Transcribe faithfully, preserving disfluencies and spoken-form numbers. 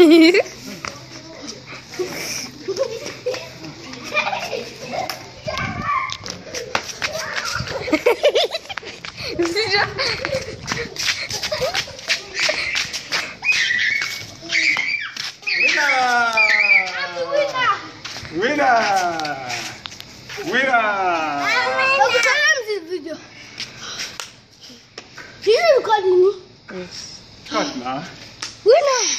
Winner! Winner! Video. You recording me? Yes. Cut now. Winner!